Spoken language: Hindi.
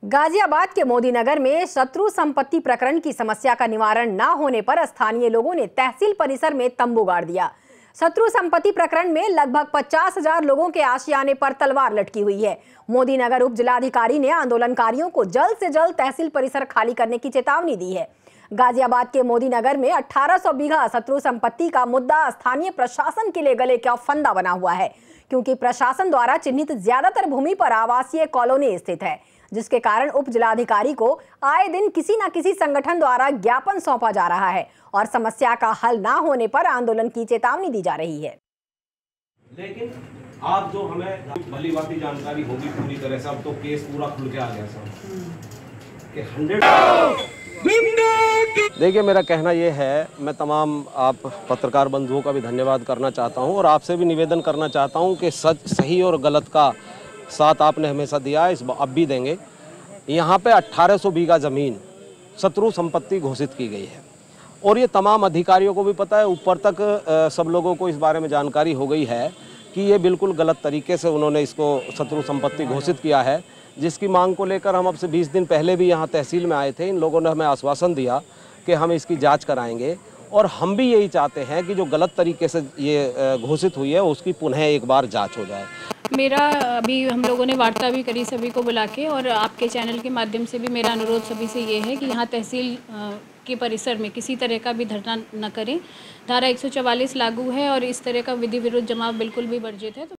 गाजियाबाद के मोदी नगर में शत्रु संपत्ति प्रकरण की समस्या का निवारण न होने पर स्थानीय लोगों ने तहसील परिसर में तंबू गाड़ दिया। शत्रु संपत्ति प्रकरण में लगभग 50,000 लोगों के आशियाने पर तलवार लटकी हुई है। मोदी नगर उप जिलाधिकारी ने आंदोलनकारियों को जल्द से जल्द तहसील परिसर खाली करने की चेतावनी दी है। गाजियाबाद के मोदी नगर में 1800 बीघा शत्रु संपत्ति का मुद्दा स्थानीय प्रशासन के लिए गले का फंदा बना हुआ है, क्योंकि प्रशासन द्वारा चिन्हित ज्यादातर भूमि पर आवासीय कॉलोनी स्थित है, जिसके कारण उप जिलाधिकारी को आए दिन किसी न किसी संगठन द्वारा ज्ञापन सौंपा जा रहा है और समस्या का हल ना होने पर आंदोलन की चेतावनी दी जा रही है। लेकिन आप जो हमें भली-भांति जानकारी होगी पूरी तरह से, अब तो केस पूरा खुल के आ गया सर कि 100। देखिए, मेरा कहना ये है, मैं तमाम आप पत्रकार बंधुओं का भी धन्यवाद करना चाहता हूँ और आपसे भी निवेदन करना चाहता हूँ कि सच, सही और गलत का साथ आपने हमेशा दिया है, अब भी देंगे। यहाँ पे 1800 बीघा ज़मीन शत्रु संपत्ति घोषित की गई है और ये तमाम अधिकारियों को भी पता है, ऊपर तक सब लोगों को इस बारे में जानकारी हो गई है कि ये बिल्कुल गलत तरीके से उन्होंने इसको शत्रु संपत्ति घोषित किया है, जिसकी मांग को लेकर हम अब से 20 दिन पहले भी यहाँ तहसील में आए थे। इन लोगों ने हमें आश्वासन दिया कि हम इसकी जांच कराएंगे और हम भी यही चाहते हैं कि जो गलत तरीके से ये घोषित हुई है उसकी पुनः एक बार जांच हो जाए। मेरा अभी हम लोगों ने वार्ता भी करी सभी को बुला के, और आपके चैनल के माध्यम से भी मेरा अनुरोध सभी से ये है कि यहाँ तहसील के परिसर में किसी तरह का भी धरना न करें। धारा 144 लागू है और इस तरह का विधि विरुद्ध जमाव बिल्कुल भी वर्जित है।